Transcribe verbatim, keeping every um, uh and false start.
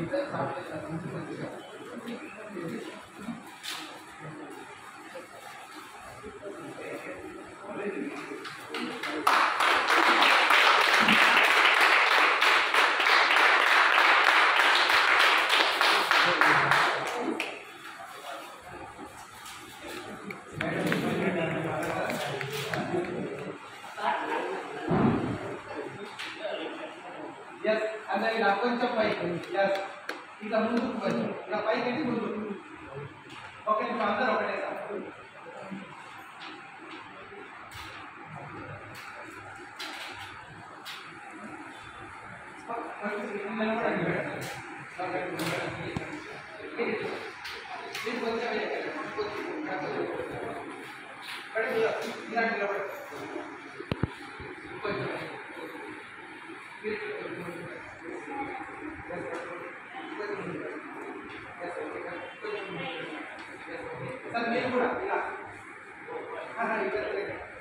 Yes, ada yang lakukan capai. Yes, kita mundur kembali. Capai ini mundur. Oke, kita antar oke desa. Sambil kurang, ya. Karena itu